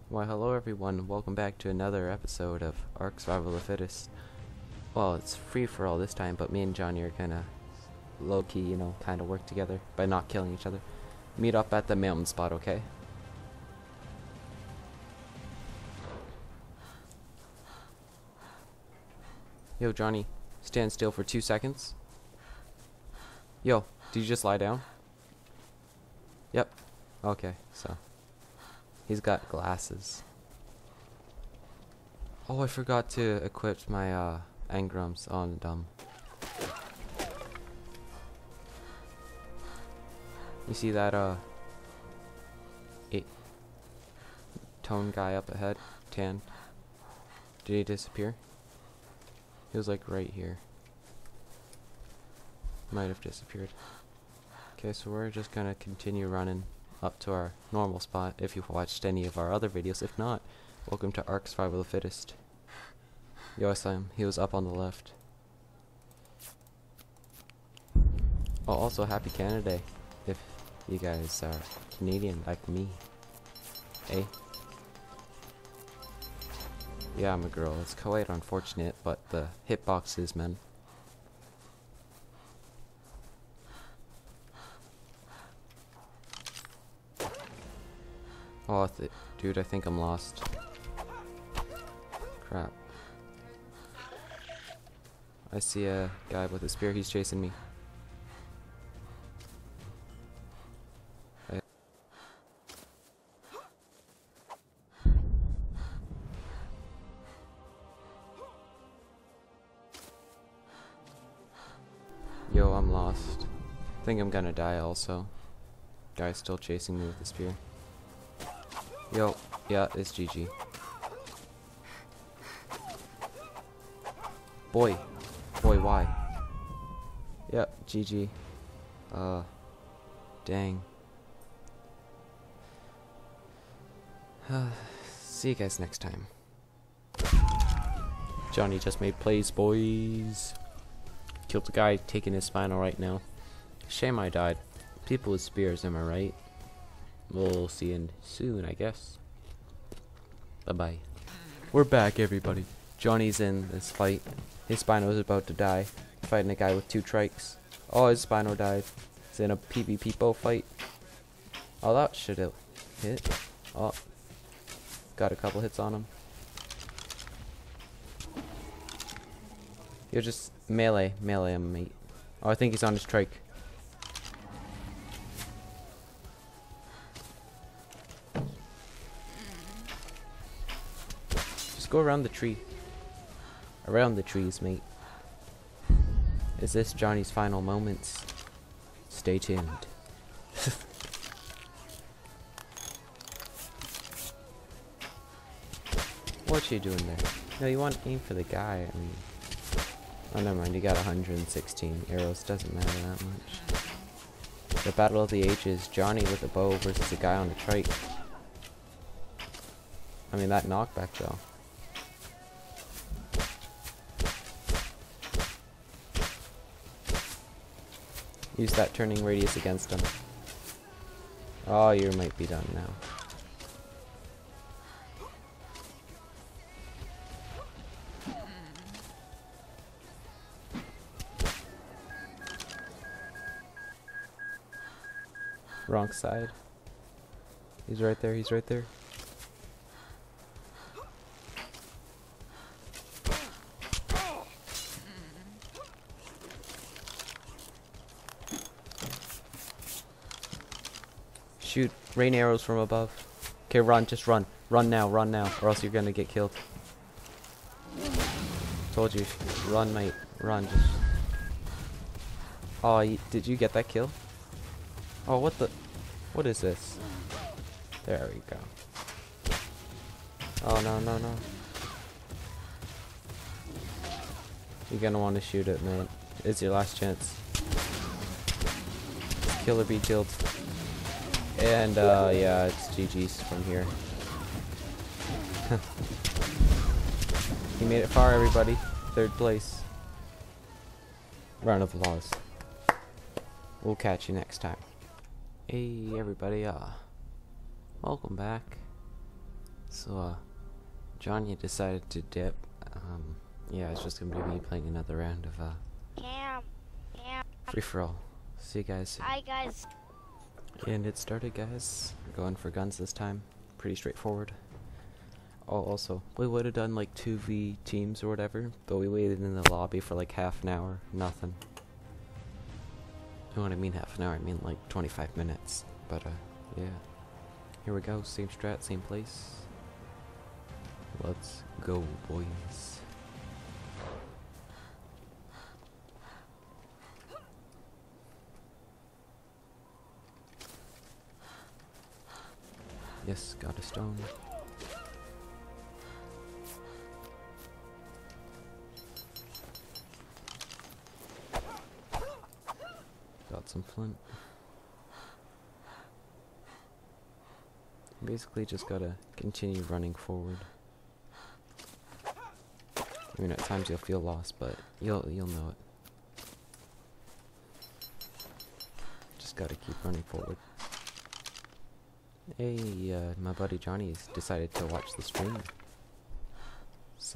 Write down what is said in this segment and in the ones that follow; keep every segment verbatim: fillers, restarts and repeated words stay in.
Why, hello everyone, welcome back to another episode of Ark Survival of the Fittest. Well, it's free for all this time, but me and Johnny are kinda low-key, you know, kinda work together by not killing each other. Meet up at the mountain spot, okay? Yo, Johnny, stand still for two seconds. Yo, did you just lie down? Yep. Okay, so. He's got glasses. Oh, I forgot to equip my uh, engrams on dumb. You see that uh, eight tone guy up ahead, tan? Did he disappear? He was like right here. Might have disappeared. Okay, so we're just gonna continue running up to our normal spot if you've watched any of our other videos. If not, welcome to Ark Survival of the Fittest. Yo, I saw him. He was up on the left. Oh, also happy Canada Day if you guys are Canadian like me. Eh? Yeah, I'm a girl. It's quite unfortunate, but the hitboxes, man. Oh, th dude, I think I'm lost. Crap. I see a guy with a spear. He's chasing me. I Yo, I'm lost. I think I'm gonna die also. Guy's still chasing me with the spear. Yo, yeah, it's G G. Boy. Boy, why? Yep, G G. Uh, dang. See you guys next time. Johnny just made plays, boys. Killed the guy taking his spinal right now. Shame I died. People with spears, am I right? We'll see you soon, I guess. Bye-bye. We're back, everybody. Johnny's in this fight. His Spino is about to die. Fighting a guy with two trikes. Oh, his Spino died. He's in a PvP bow fight. Oh, that should have hit. Oh. Got a couple hits on him. You're just melee. Melee him, mate. Oh, I think he's on his trike. Go around the tree. Around the trees, mate. Is this Johnny's final moments? Stay tuned. What you doing there? No, you want to aim for the guy. I mean, oh, never mind. You got one hundred sixteen arrows. Doesn't matter that much. The Battle of the Ages. Johnny with a bow versus a guy on a trike. I mean, that knockback though. Use that turning radius against him. Oh, you might be done now. Wrong side. He's right there, he's right there. Shoot rain arrows from above. Okay, run, just run. Run now, run now, or else you're gonna get killed. Told you, run, mate. Run, just. Oh, y did you get that kill? Oh, what the? What is this? There we go. Oh, no, no, no. You're gonna want to shoot it, man. It's your last chance. Kill or be killed. And, uh, yeah, it's G G's from here. He made it far, everybody. Third place. Round of applause. We'll catch you next time. Hey, everybody, uh, welcome back. So, uh, Johnny decided to dip. Um, yeah, it's just gonna be me playing another round of, uh, Cam, Cam. free for all. See you guys soon. Hi guys. And it started, guys. We're going for guns this time. Pretty straightforward. Oh, also, we would have done like two v teams or whatever, but we waited in the lobby for like half an hour. Nothing. You know what I mean half an hour? I mean like twenty-five minutes. But, uh, yeah. Here we go. Same strat, same place. Let's go, boys. Yes, got a stone. Got some flint. Basically just gotta continue running forward. I mean, at times you'll feel lost, but you'll you'll know it. Just gotta keep running forward. Hey, uh, my buddy Johnny's decided to watch the stream. So,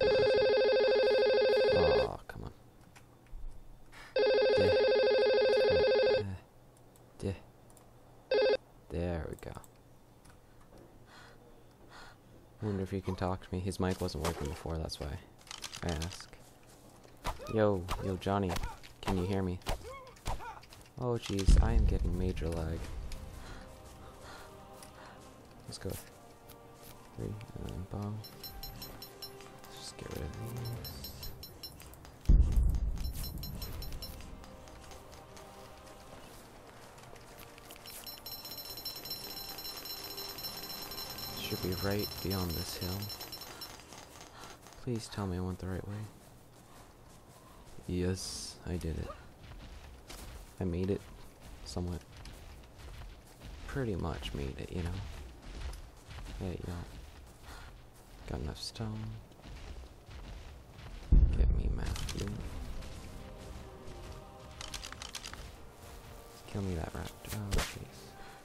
oh, come on. There. Uh, there. There we go. Wonder if you can talk to me. His mic wasn't working before, that's why I ask. Yo, yo, Johnny, can you hear me? Oh, jeez, I am getting major lag. Let's go. Three, and then bow. Let's just get rid of these. Should be right beyond this hill. Please tell me I went the right way. Yes, I did it. I made it. Somewhat. Pretty much made it, you know. There you go. Got enough stone. Get me Matthew. Kill me that rat. Oh, jeez.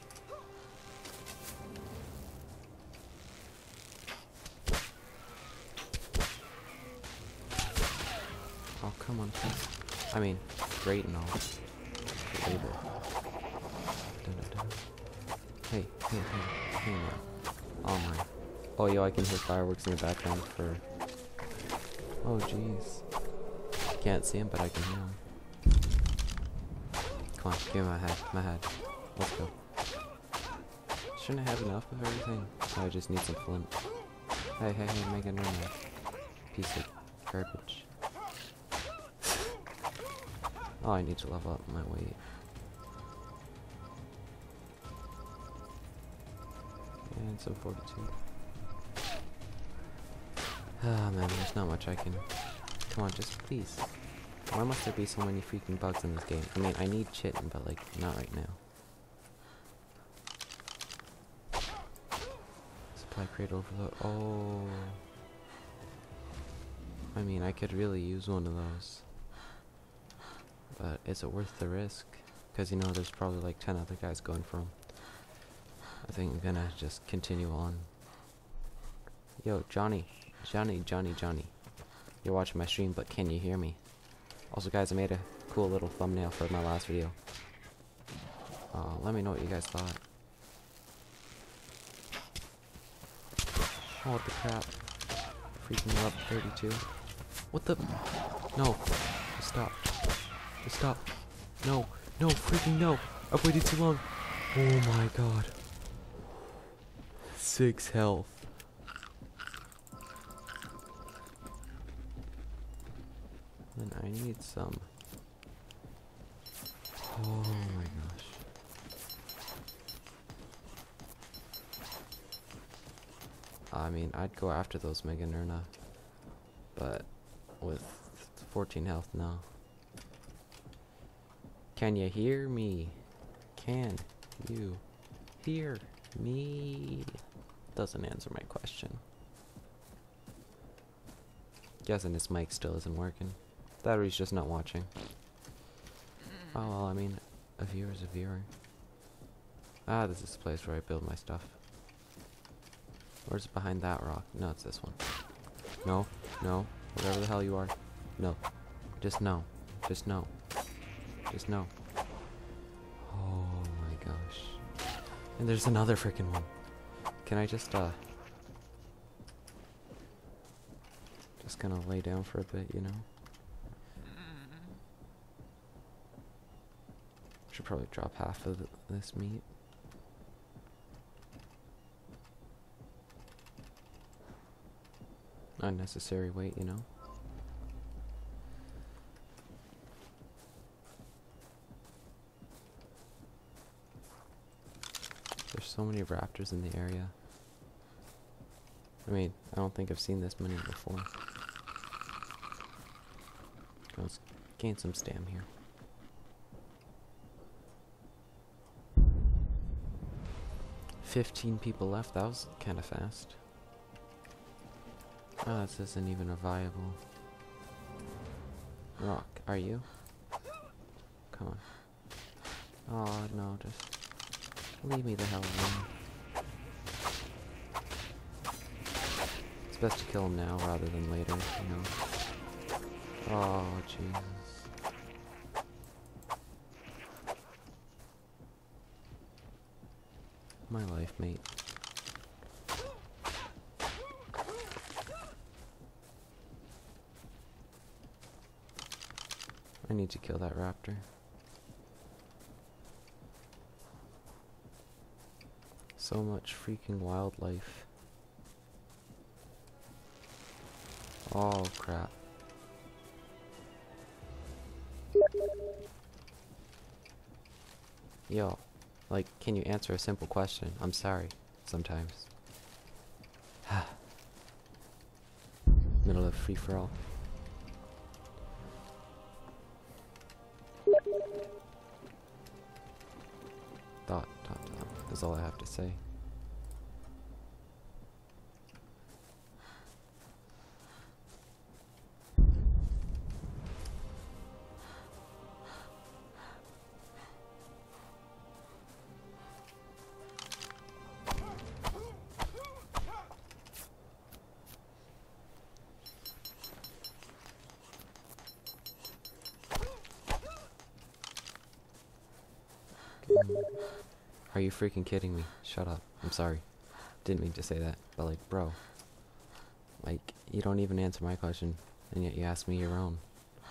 Oh, come on, please. I mean, great and all. Labor. Dun, dun, dun. Hey, hey, hey, hey, man. Oh my. Oh, yo, I can hear fireworks in the background for... Oh, jeez. Can't see him, but I can hear him. Come on, give me my head, my head. Let's go. Shouldn't I have enough of everything? Oh, I just need some flint. Hey, hey, hey, Megan, run now. Piece of garbage. Oh, I need to level up my weight. And so forty-two. Ah, man, there's not much I can... Come on, just please. Why must there be so many freaking bugs in this game? I mean, I need chitin, but, like, not right now. Supply crate overload. Oh. I mean, I could really use one of those. But is it worth the risk? Because, you know, there's probably, like, ten other guys going for them. I think I'm gonna just continue on. Yo, Johnny. Johnny, Johnny, Johnny. You're watching my stream, but can you hear me? Also, guys, I made a cool little thumbnail for my last video. Uh, let me know what you guys thought. Oh, what the crap. Freaking level thirty-two. What the? No. Just stop. Just stop. No. No, freaking no. I've waited too long. Oh my god. Six health. And I need some. Oh my gosh. I mean, I'd go after those Mega Nurna, but with fourteen health now. Can you hear me? Can you hear me? Doesn't answer my question. Guessing his mic still isn't working. That or he's just not watching. Oh well, I mean, a viewer's a viewer. Ah, this is the place where I build my stuff. Where's behind that rock? No, it's this one. No, no, whatever the hell you are. No. Just no. Just no. Just no. Oh my gosh. And there's another freaking one. Can I just, uh... just gonna lay down for a bit, you know? Should probably drop half of th this meat. Unnecessary weight, you know? There's so many raptors in the area. I mean, I don't think I've seen this many before. Let's gain some stam here. Fifteen people left. That was kind of fast. Ah, this isn't even a viable rock. Are you? Come on. Oh no, just leave me the hell alone. It's best to kill him now rather than later, you know. Oh Jesus. My life, mate. I need to kill that raptor. So much freaking wildlife. Oh crap. Yo, like, can you answer a simple question? I'm sorry, sometimes. Middle of free-for-all. Dot, dot, dot, is all I have to say. Are you freaking kidding me? Shut up. I'm sorry. Didn't mean to say that, but like, bro. Like, you don't even answer my question, and yet you ask me your own.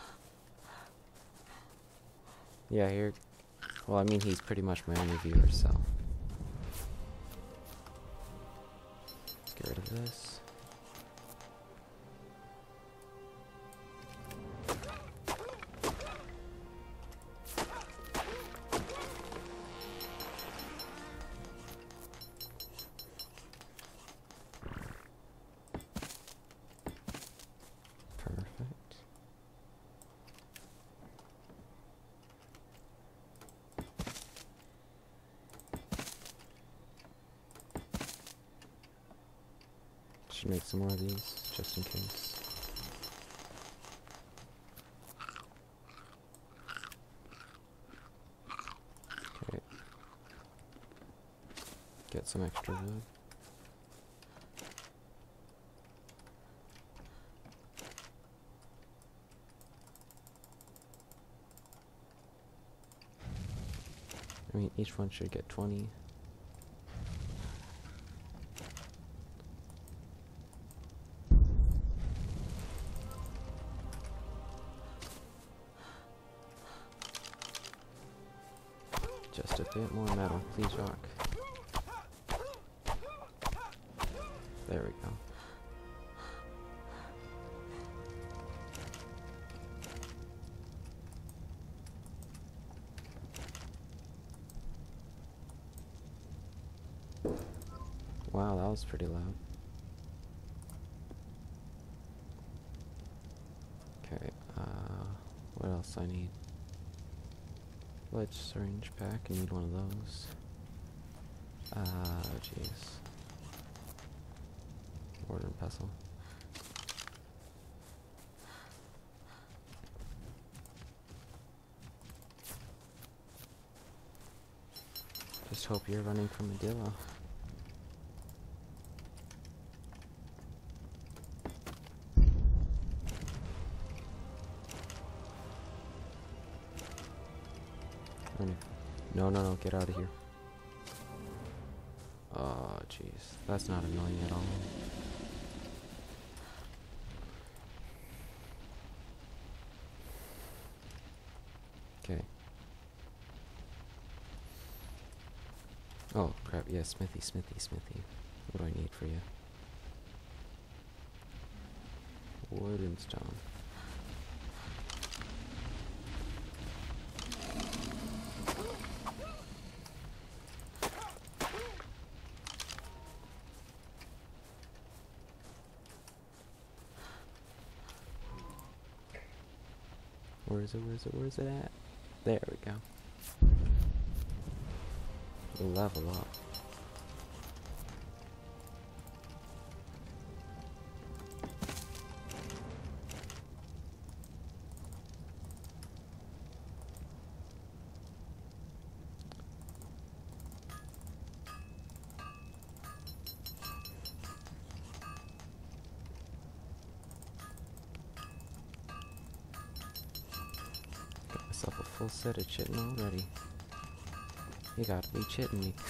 Yeah, you're... Well, I mean, he's pretty much my only viewer, so... Let's get rid of this. Should make some more of these, just in case. Okay. Get some extra wood. I mean, each one should get twenty. Just a bit more metal, please, rock. There we go. Wow, that was pretty loud. Okay, uh, what else I need? Ledge syringe pack, I need one of those. Ah, uh, jeez. Mortar and pestle. Just hope you're running from Medilla. Running. No, no, no, get out of here. Oh, jeez. That's not annoying at all. Okay. Oh, crap. Yeah, smithy, smithy, smithy. What do I need for you? Wood and stone. Where is it? Where is it? Where is it at? There we go. Level up. Got myself a full set of chitin already. You gotta be chitting me.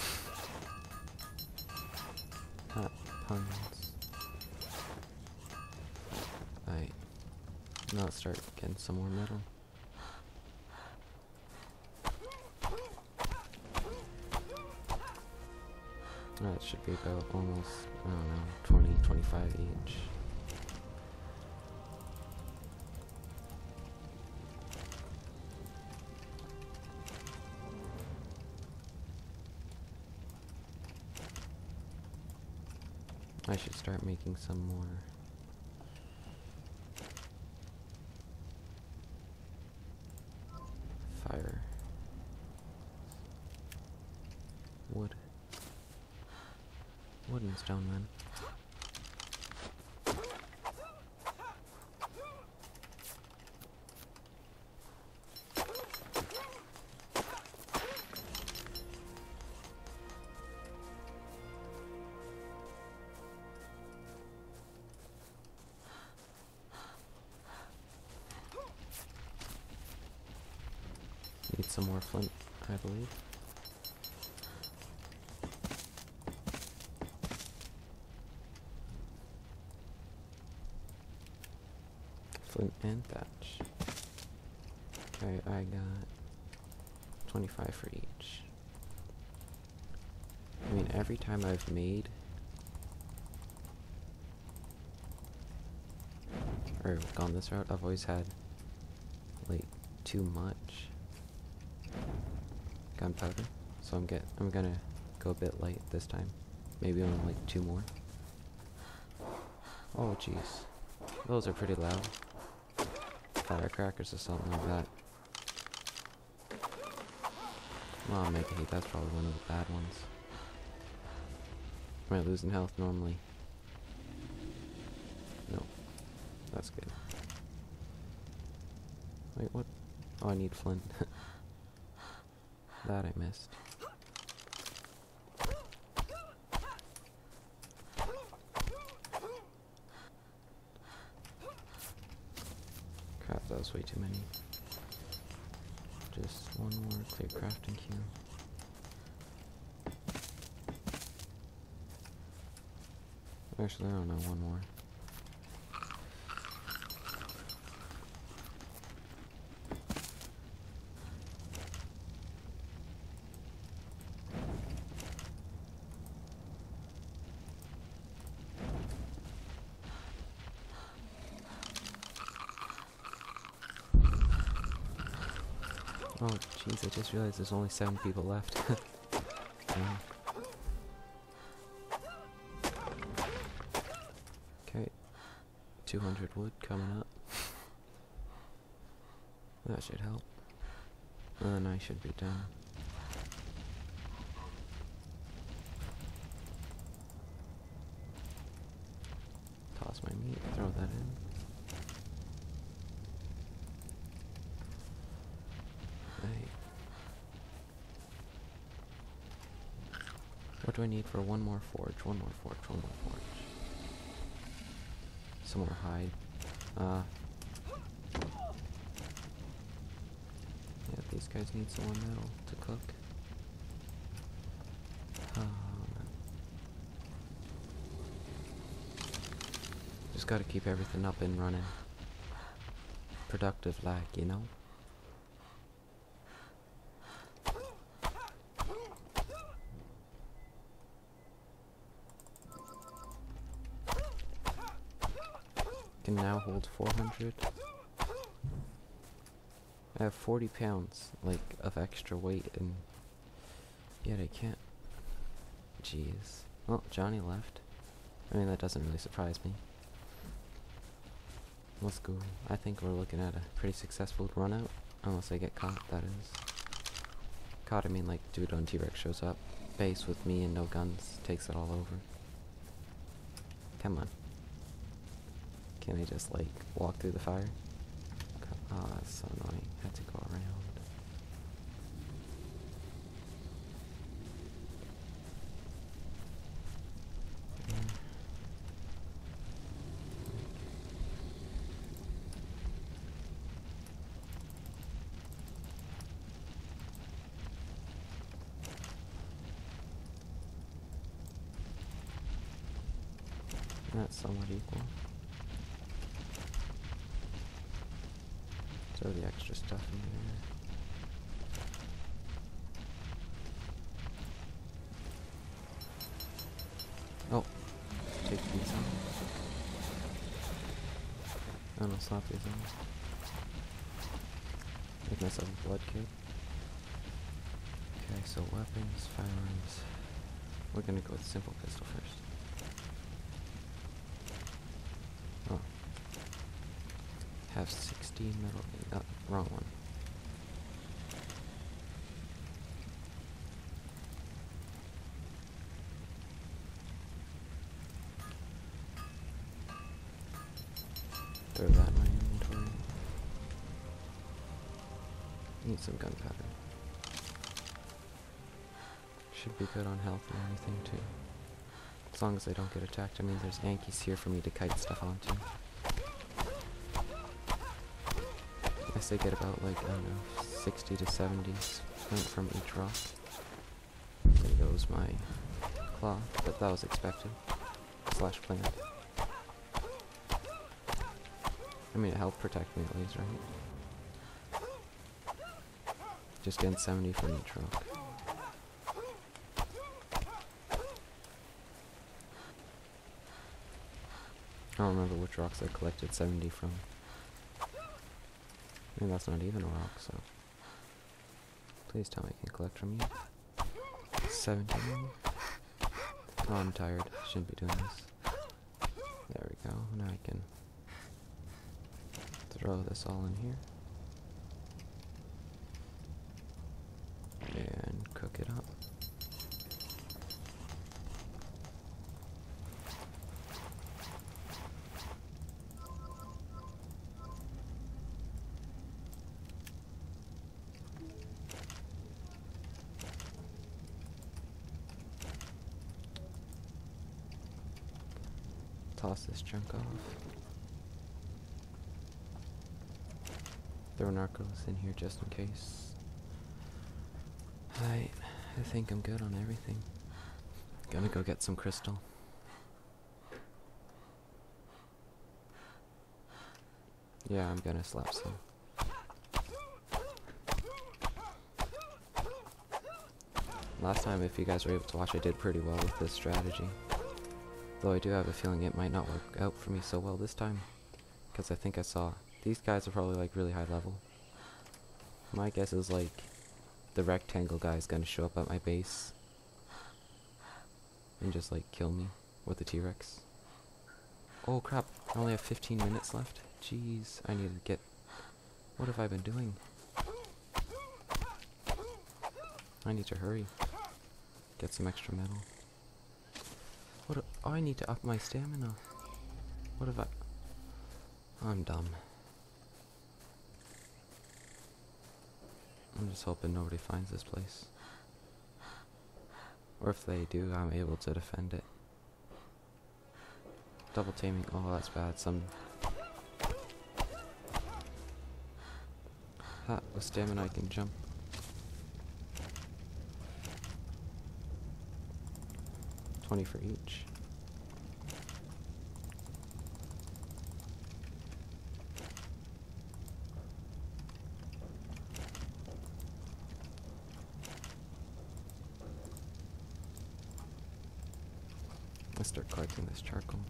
Not puns. Alright. Now let's start getting some more metal. Oh, it should be about almost, I don't know, twenty, twenty-five each. I should start making some more. Fire. Wood. Wood and stone, man. Need some more flint, I believe. Flint and thatch. Okay, I got twenty-five for each. I mean, every time I've made or gone this route, I've always had like too much gunpowder, so I'm get I'm gonna go a bit light this time. Maybe only like two more. Oh jeez, those are pretty loud. Firecrackers or something like that. Oh, Mega Heat, that's probably one of the bad ones. Am I losing health normally? No, that's good. Wait, what? Oh, I need flint. That I missed. Crap, that was way too many. Just one more clear crafting queue. Actually, I don't know, one more. Oh, jeez, I just realized there's only seven people left. Damn. Okay. two hundred wood coming up. That should help. And then I should be done. Toss my meat, throw that in. What do I need for one more forge? One more forge, one more forge. Some more hide. Uh. Yeah, these guys need some more metal to cook. Oh, man. Just gotta keep everything up and running. Productive like, you know? Can now hold four hundred. I have forty pounds, like, of extra weight, and yet I can't. Jeez. Well, Johnny left. I mean, that doesn't really surprise me. Let's go. I think we're looking at a pretty successful run out, unless I get caught, that is. Caught, I mean, like, dude on T-Rex shows up, base with me and no guns, takes it all over. Come on. Can I just, like, walk through the fire? Oh, that's so annoying. Had to go around. Yeah. That's somewhat equal. Throw the extra stuff in there. Oh, take these on. Oh no, slap these on. Make myself a blood kit. Okay, so weapons, firearms. We're gonna go with simple pistol first. Oh. Have sixteen metal. Oh, wrong one. Throw that in my inventory. Need some gunpowder. Should be good on health and everything too. As long as I don't get attacked. I mean, there's Yankees here for me to kite stuff onto. I guess I get about, like, I don't know, sixty to seventy sprint from each rock. There goes my claw, but that was expected. Slash planned. I mean, it helped protect me at least, right? Just getting seventy from each rock. I don't remember which rocks I collected seventy from. I mean, that's not even a rock, so... Please tell me I can collect from you. seventeen. Oh, I'm tired. Shouldn't be doing this. There we go. Now I can throw this all in here. And cook it up. Toss this chunk off. Throw Narcos in here just in case. Alright, I think I'm good on everything. Gonna go get some crystal. Yeah, I'm gonna slap some. Last time, if you guys were able to watch, I did pretty well with this strategy. Though I do have a feeling it might not work out for me so well this time. Because I think I saw... These guys are probably like really high level. My guess is like... The rectangle guy is gonna show up at my base. And just like kill me with the T-Rex. Oh crap, I only have fifteen minutes left. Jeez, I need to get... What have I been doing? I need to hurry. Get some extra metal. What a, oh, I need to up my stamina. What have I... I'm dumb. I'm just hoping nobody finds this place. Or if they do, I'm able to defend it. Double taming. Oh, that's bad. Some... Ha, with stamina I can jump. twenty for each. Let's start collecting this charcoal.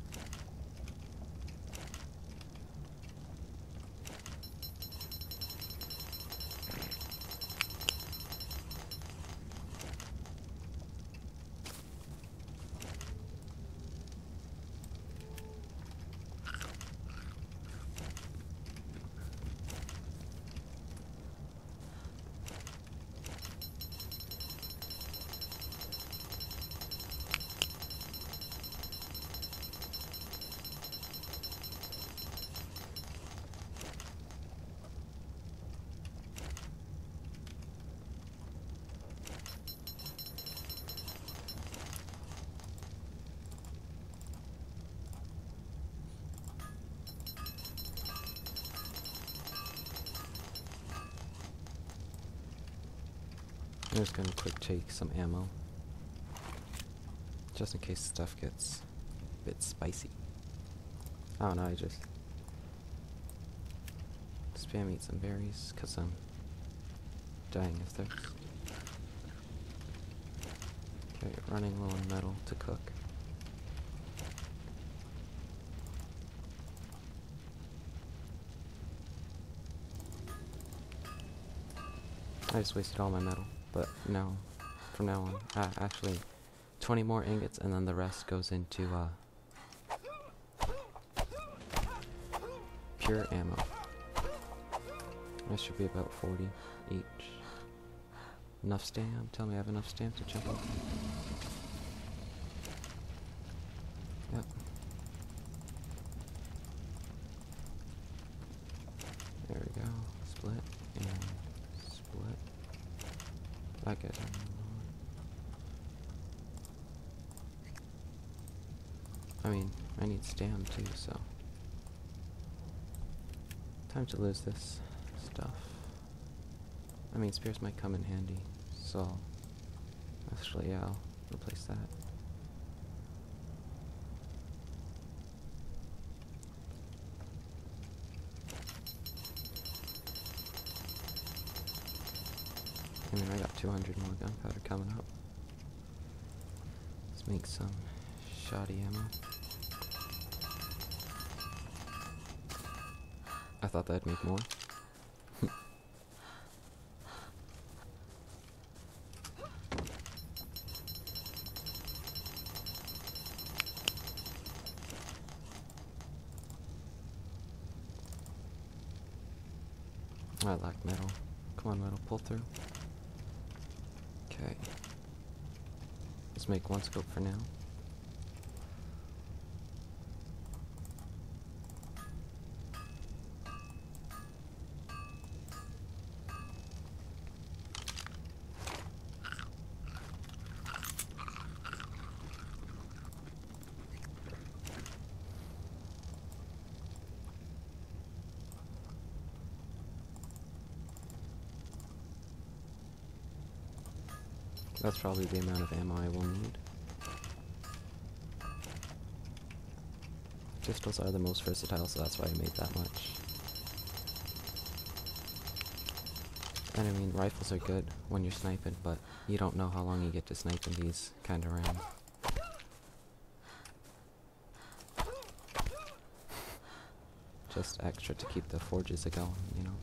I'm just gonna quick take some ammo, just in case stuff gets a bit spicy. I don't know, I just spam eat some berries because I'm dying of thirst. Okay, running low on metal to cook. I just wasted all my metal. But no, from now on, ah, actually, twenty more ingots, and then the rest goes into uh, pure ammo. That should be about forty each. Enough stamp? Tell me I have enough stamp to jump up. Yep. There we go. Split and split. That guy's on the I mean, I need stam too, so. Time to lose this stuff. I mean, spears might come in handy, so. Actually, yeah, I'll replace that. I mean, I got two hundred more gunpowder coming up. Let's make some shoddy ammo. I thought that'd make more. I lack metal. Come on, metal, pull through. Okay. Let's make one scope for now. That's probably the amount of ammo I will need. Pistols are the most versatile, so that's why I made that much. And I mean, rifles are good when you're sniping, but you don't know how long you get to snipe in these kind of rounds. Just extra to keep the forges going, you know?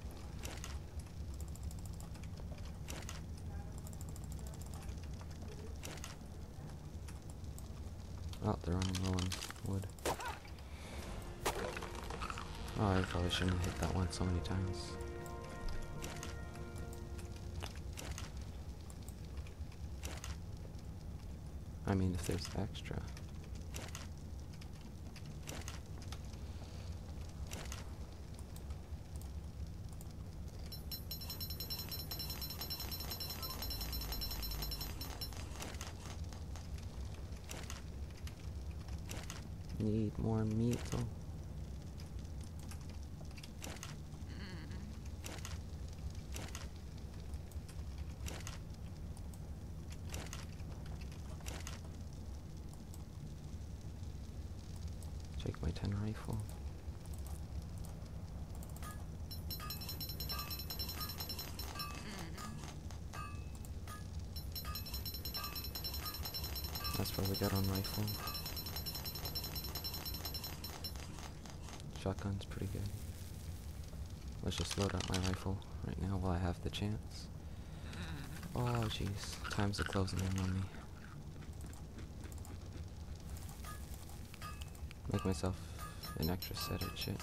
Oh, they're running low on wood. Oh, I probably shouldn't have hit that one so many times. I mean, if there's extra. Need more meat though. Take my ten rifle. That's what we got on rifle. Shotgun's pretty good. Let's just load up my rifle right now while I have the chance. Oh jeez, times are closing in on me. Make myself an extra set of shit.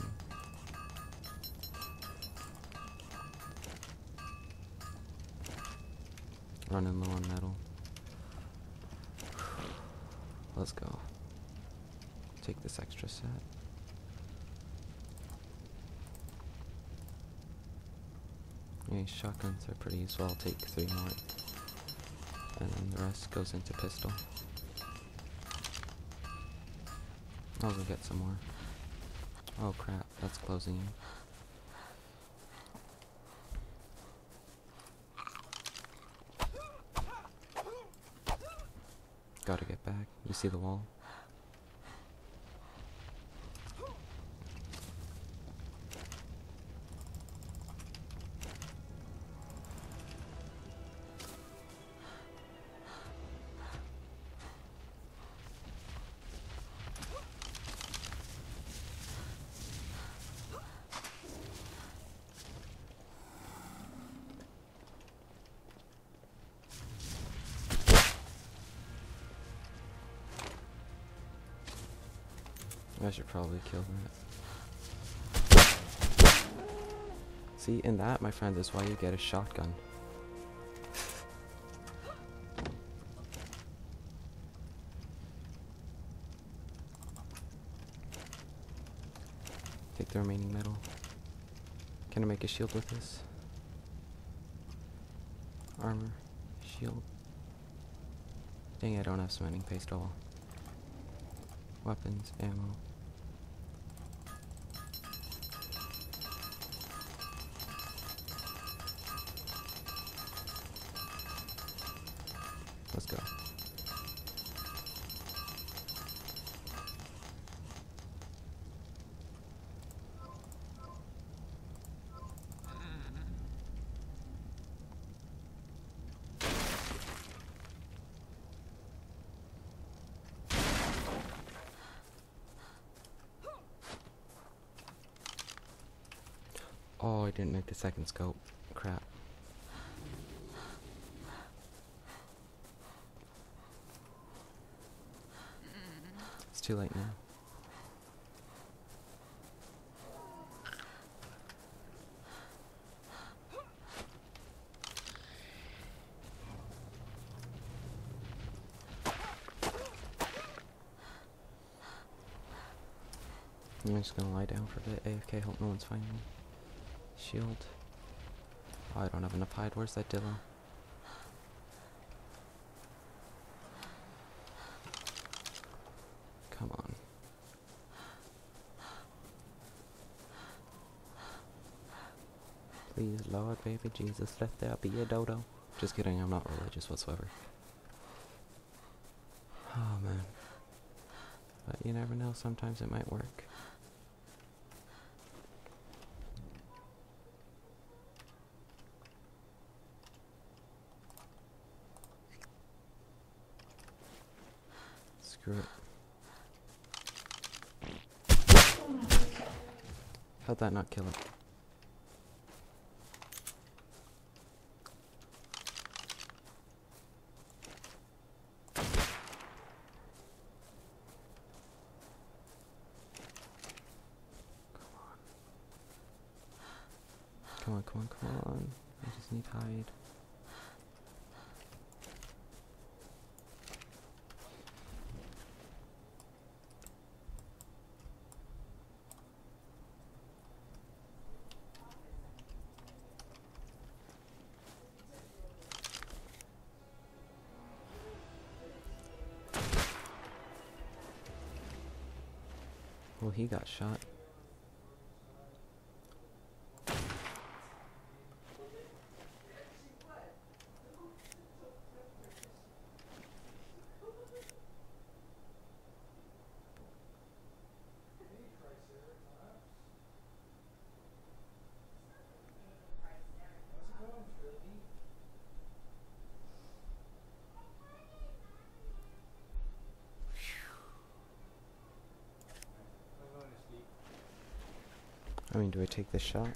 Running low on metal. Let's go. Take this extra set. These shotguns are pretty useful. I'll take three more. And then the rest goes into pistol. I'll go get some more. Oh crap, that's closing in. Gotta get back. You see the wall? I should probably kill that. See, in that, my friend, is why you get a shotgun. Take the remaining metal. Can I make a shield with this? Armor. Shield. Dang, I don't have cementing paste at all. Weapons, ammo. Let's go. Oh, I didn't make the second scope. Crap. It's too late now. I'm just gonna lie down for a bit. A F K, hope no one's finding me. Shield. Oh, I don't have enough hide. Where's that Dillo? Come on. Please, Lord, baby Jesus, let there be a dodo. Just kidding, I'm not religious whatsoever. Oh, man. But you never know, sometimes it might work. Screw it. How'd that not kill it? Come on, come on, come on. I just need hide. Well, he got shot. I mean, do I take this shot?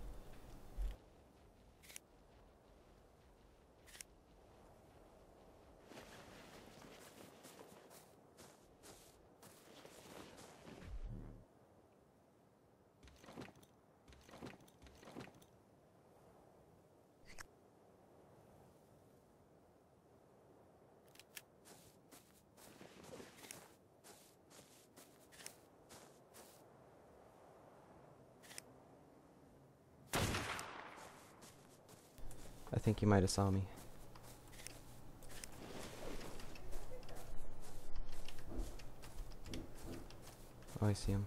I think he might have saw me. Oh, I see him.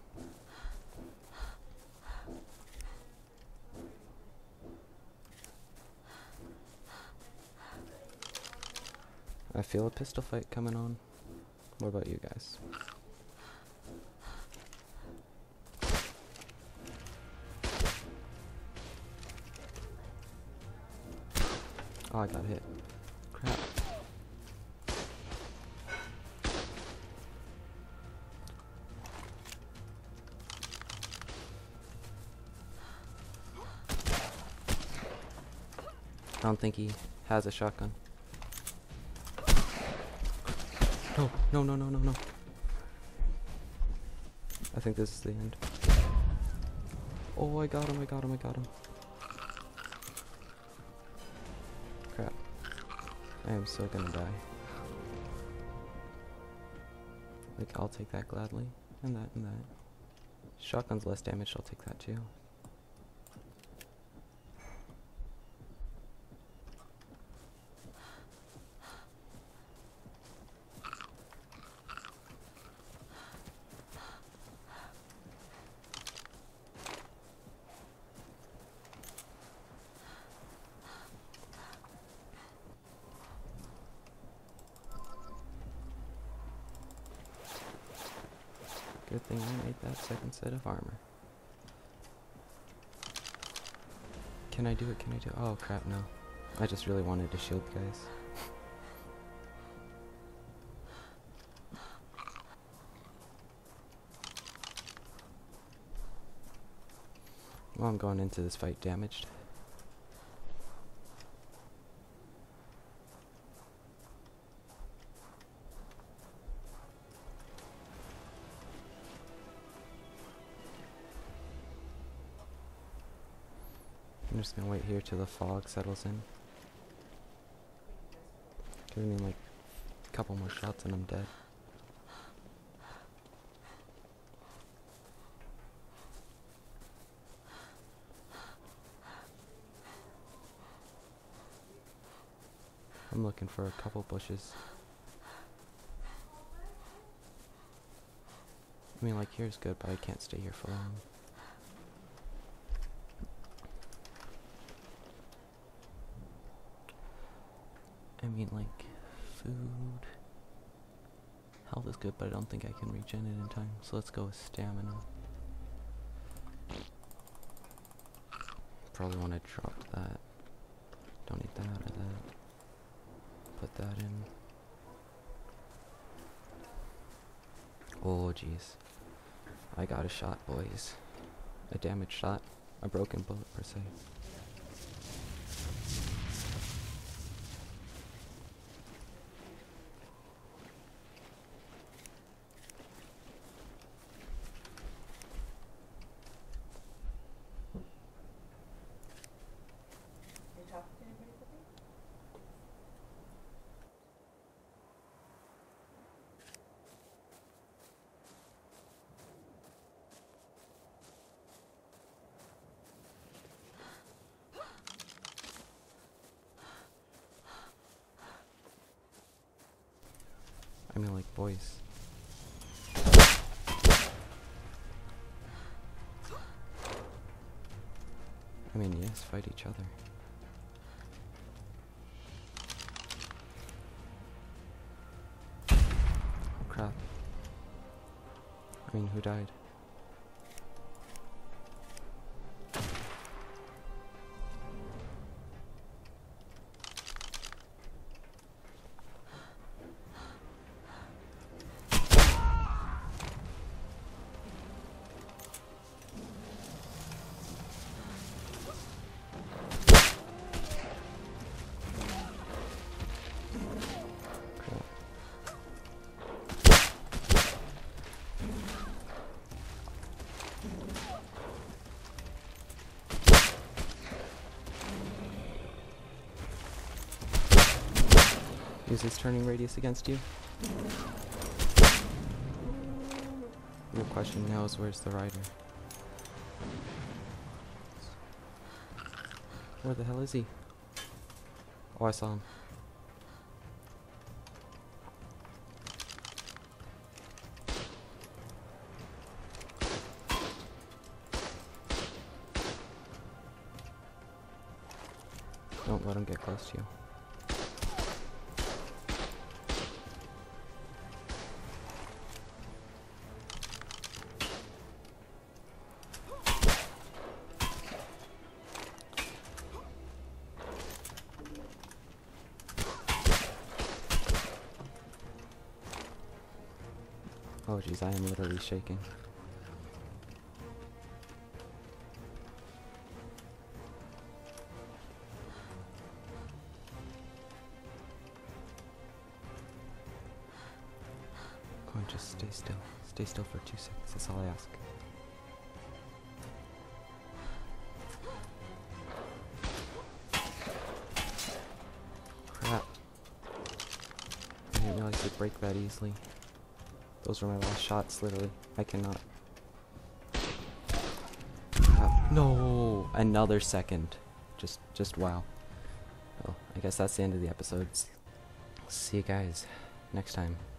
I feel a pistol fight coming on. What about you guys? Oh, I got hit. Crap. I don't think he has a shotgun. No, no, no, no, no, no. I think this is the end. Oh, I got him, I got him, I got him. Crap. I am so gonna die. Like, I'll take that gladly. And that, and that. Shotgun's less damage, I'll take that too. Good thing I made that second set of armor. Can I do it? Can I do it? Oh crap, no. I just really wanted to shield guys. Well, I'm going into this fight damaged. I'm just gonna wait here till the fog settles in. Give me like a couple more shots and I'm dead. I'm looking for a couple bushes. I mean, like, here's good, but I can't stay here for long. I mean, like, food. Health is good, but I don't think I can regen it in time. So let's go with stamina. Probably want to drop that. Don't need that or that. Put that in. Oh, jeez. I got a shot, boys. A damaged shot. A broken bullet, per se. I mean, like, boys. I mean, yes, fight each other. Oh, crap. I mean, who died? Is his turning radius against you? Real question now is where's the rider? Where the hell is he? Oh, I saw him. Don't let him get close to you. Oh jeez, I am literally shaking. Come on, just stay still. Stay still for two seconds, that's all I ask. Crap. I didn't realize it'd break that easily. Those were my last shots, literally. I cannot. Crap. No! Another second. Just, just wow. Well, I guess that's the end of the episode. See you guys next time.